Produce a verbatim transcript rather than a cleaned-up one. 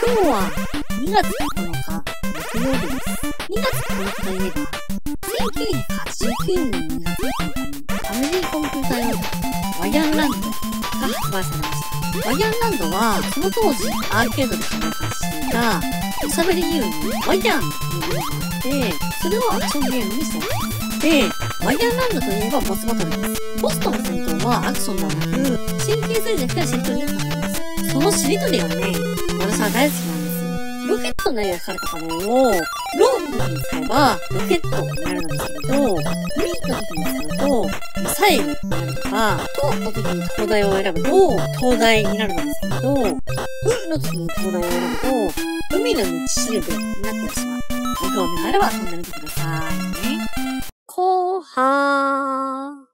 今日はにがつここのか、木曜日です。にがつここのかといえば、せんきゅうひゃくはちじゅうきゅうねんにがつここのかに、ファミリーコンピューター用ワイヤンランドが発売されました。ワイヤンランドは、その当時、アーケードで販売していた、おしゃべりゲーム、ワイヤンというものがあって、それをアクションゲームにしています。で、ワイヤンランドといえばボスバトルです。ボスとの戦闘はアクションではなく、神経衰弱やしりとりで戦います。そのしりとりがね、私は大好きなんですよ。ロケットの絵が描かれた画面を、ローの時に使えば、ロケットになるんですけど、ミーの時に使うと、ミサイルになるとか、トの時に東大を選ぶと、東大になるんですけど、ウの時に東大を選ぶと、海の道しるべになってしまう。ご興味があれば飛んでみてくださいね。後半。